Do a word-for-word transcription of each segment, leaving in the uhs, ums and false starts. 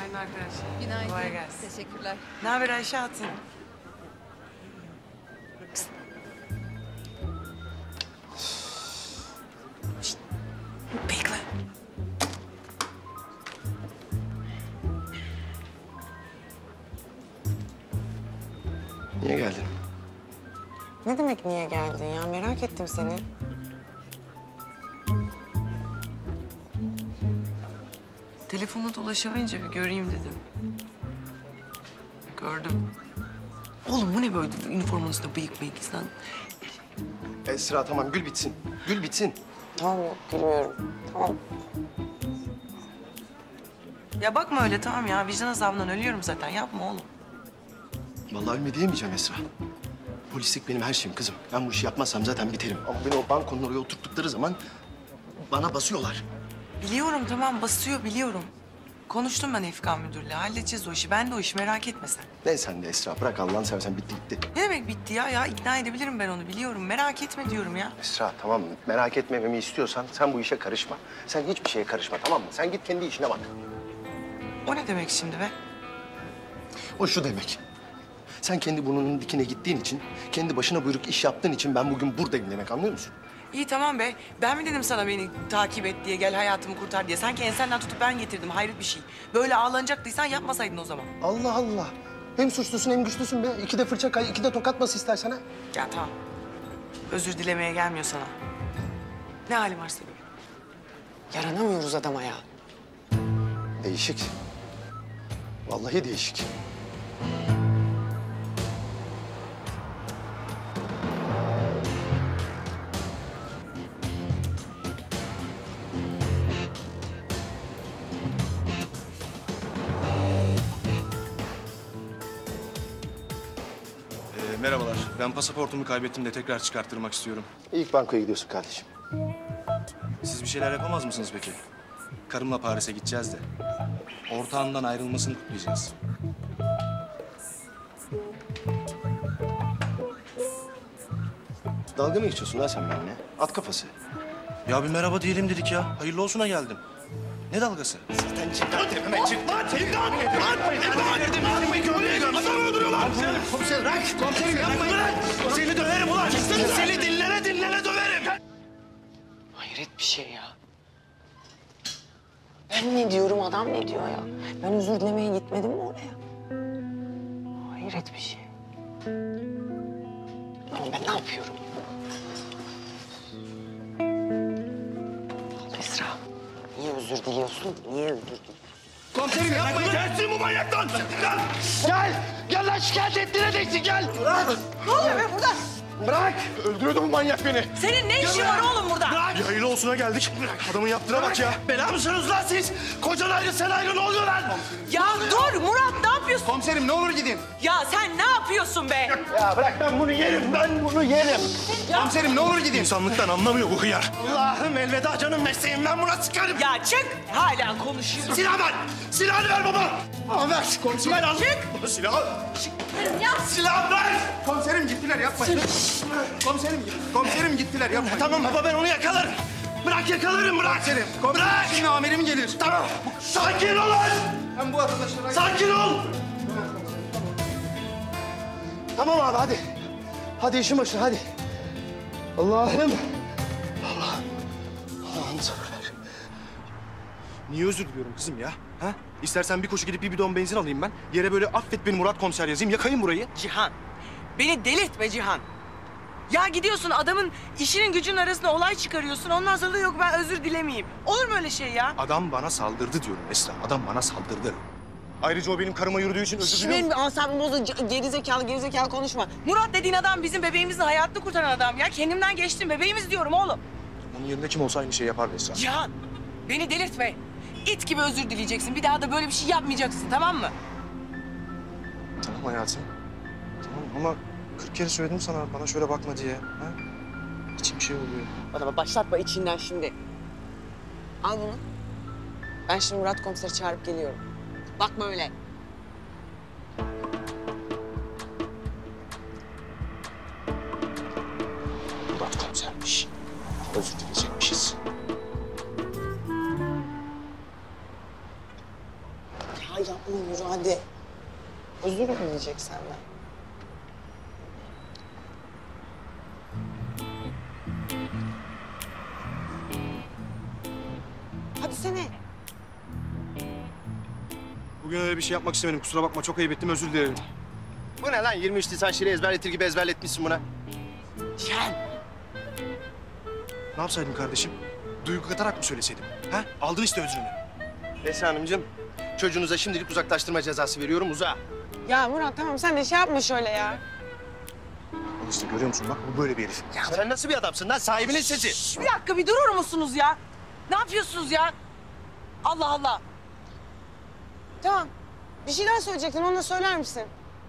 Günaydın arkadaşlar. Günaydın. Kolay gelsin. Teşekkürler. Ne haber Ayşe Hatun? Şişt. Bekle. Niye geldin? Ne demek niye geldin ya? Merak ettim seni. Telefonla dolaşamayınca bir göreyim dedim. Gördüm. Oğlum bu ne böyle üniformanın üstünde bıyık bıyık sen? Esra tamam gül bitsin. Gül bitsin. Tamam yok gülmüyorum. Tamam. Ya bakma öyle tamam ya. Vicdan azabından ölüyorum zaten. Yapma oğlum. Vallahi ölme diyemeyeceğim Esra. Polislik benim her şeyim kızım. Ben bu işi yapmazsam zaten biterim. Ama beni o bankonun oraya oturttukları zaman bana basıyorlar. Biliyorum tamam basıyor biliyorum. Konuştum ben Efkan müdürle. Halledeceğiz o işi. Ben de o işi merak etme sen. Ne sen de Esra bırak Allah'ını seversen bitti gitti. Ne demek bitti ya? Ya ikna edebilirim ben onu biliyorum. Merak etme diyorum ya. Esra tamam merak etmememi istiyorsan sen bu işe karışma. Sen hiçbir şeye karışma tamam mı? Sen git kendi işine bak. O ne demek şimdi be? O şu demek. Sen kendi burnunun dikine gittiğin için, kendi başına buyruk iş yaptığın için ben bugün buradayım demek anlıyor musun? İyi tamam be. Ben mi dedim sana beni takip et diye, gel hayatımı kurtar diye? Sanki ensenden tutup ben getirdim. Hayret bir şey. Böyle ağlanacaktıysan yapmasaydın o zaman. Allah Allah. Hem suçlusun hem güçlüsün be. İki de fırça kay, iki de tokat bas istersen ha. Ya tamam. Özür dilemeye gelmiyor sana. Ne hali varsa gör. Yaranamıyoruz adama ya. Değişik. Vallahi değişik. Ee, merhabalar. Ben pasaportumu kaybettim de tekrar çıkarttırmak istiyorum. İlk bankoya gidiyorsun kardeşim. Siz bir şeyler yapamaz mısınız peki? Karımla Paris'e gideceğiz de. Ortağından ayrılmasını kutlayacağız. Dalga mı geçiyorsun lan sen benimle? At kafası. Ya bir merhaba diyelim dedik ya. Hayırlı olsuna geldim. Ne dalgası? Zaten çık lan tepeme çık lan! Çık lan! Lan! Adamı öldürüyorlar! Komiserim bırak! Komiserim yapmayın! Seni döverim ulan! Seni dillere dillere döverim! Hayret bir şey ya. Ben ne diyorum adam ne diyor ya? Ben özür dilemeye gitmedim mi oraya? Hayret bir şey. Ama ben ne yapıyorum? Esra, niye özür diliyorsun? Niye özür diliyorsun? Komiserim yapmayın! Gelsin bu manyaktan! Gel! Gel! Gel lan şikayet ettiğine değsin gel! Bırak! Ne oluyor be burada? Bırak! Öldürüyordu bu manyak beni! Senin ne işin var oğlum burada? Bırak! Bir hayırlı olsuna geldik. Adamın yaptığına bak ya. Bela mısınız lan siz? Kocan ayrı sen ayrı ne oluyor lan? Ya dur Murat ne yapıyorsun? Komiserim ne olur gidin. Ya sen ne yapıyorsun be? Ya bırak ben bunu yerim, ben bunu yerim. Komiserim ne olur gidin. İnsanlıktan anlamıyor bu hıyar. Allah'ım elveda canım mesleğim, ben buna sıkarım. Ya çık. Hala konuşuyor. Silah ver! Silahını ver baba! Aa, ver! Komiserim. Ver al. Çık. Silahı. Ya. Silah ver! Komiserim gittiler yapmayın. Komiserim, komiserim gittiler yapmayın. Tamam baba ben onu yakalarım. Bırak yakalarım bırak. Komiserim, Bırak! Şimdi amirim gelir. Tamam. Sakin ol lan! Ben bu arkadaşlara... Sakin ol! Tamam abi hadi. Hadi işin başına hadi. Allah'ım. Allah'ım. Allah'ım sabır ver. Niye özür diliyorum kızım ya? Ha? İstersen bir koşu gidip bir bidon benzin alayım ben. Yere böyle affet beni Murat komiser yazayım, yakayım burayı. Cihan. Beni delirtme Cihan. Ya gidiyorsun adamın işinin gücünün arasında olay çıkarıyorsun. Ondan sonra da yok ben özür dilemeyeyim. Olur mu öyle şey ya? Adam bana saldırdı diyorum Esra. Adam bana saldırdı. Ayrıca o benim karıma yürüdüğü için özür diliyorum. Benim asabımı bozun. Gerizekalı gerizekalı konuşma. Murat dediğin adam bizim bebeğimizin hayatını kurtaran adam ya. Kendimden geçtim bebeğimiz diyorum oğlum. Onun yerinde kim olsa aynı şeyi yapardı Esra. Cihan beni delirtme. İt gibi özür dileyeceksin. Bir daha da böyle bir şey yapmayacaksın tamam mı? Tamam hayatım. Tamam ama kırk kere söyledim sana bana şöyle bakma diye. Ha? İçim bir şey oluyor. Bana başlatma içinden şimdi. Al bunu. Ben şimdi Murat komiseri çağırıp geliyorum. Bakma öyle. Murat komisermiş. Özür dileyecekmişiz. Ya yapma Tamam yürü hadi. Özür mü dileyecek senden? Hadi sene. Bugün öyle bir şey yapmak istemedim. Kusura bakma, çok ayıp ettim. Özür dilerim. Bu ne lan? yirmi üç Nisan şiiri ezberletir gibi ezberletmişsin buna. Cihan. Ne yapsaydım kardeşim? Duygu katarak mı söyleseydim? Ha? Aldın işte özrünü. Esra Hanımcığım, çocuğunuza şimdilik uzaklaştırma cezası veriyorum. Uza. Ya Murat tamam sen de şey yapma şöyle ya. Al işte görüyor musun? Bak bu böyle bir herif. Ya sen nasıl bir adamsın lan? Sahibinin sesi. Şş, bir dakika bir durur musunuz ya? Ne yapıyorsunuz ya? Allah Allah. Tamam. Bir şeyler söyleyecektin onu da söyler misin?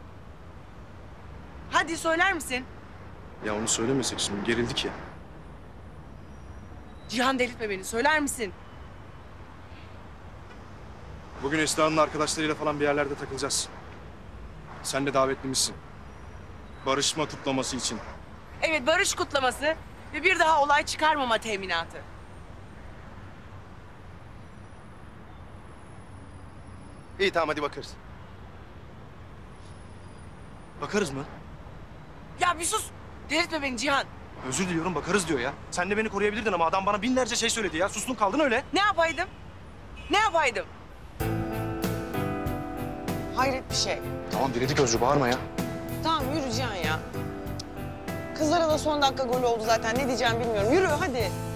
Hadi söyler misin? Ya onu söylemesek şimdi. Gerildik ya. Cihan delirtme beni. Söyler misin? Bugün Esra'nın arkadaşlarıyla falan bir yerlerde takılacağız. Sen de davetlimizsin. Barışma kutlaması için. Evet, barış kutlaması ve bir daha olay çıkarmama teminatı. İyi tamam hadi bakarız. Bakarız mı? Ya bir sus. Delirtme beni Cihan. Özür diliyorum, bakarız diyor ya. Sen de beni koruyabilirdin ama adam bana binlerce şey söyledi ya. Sustun kaldın öyle. Ne yapaydım? Ne yapaydım? Hayret bir şey. Tamam diledik Özrü, bağırma ya. Tamam yürü Cihan ya. Kızlara da son dakika golü oldu zaten. Ne diyeceğimi bilmiyorum. Yürü hadi.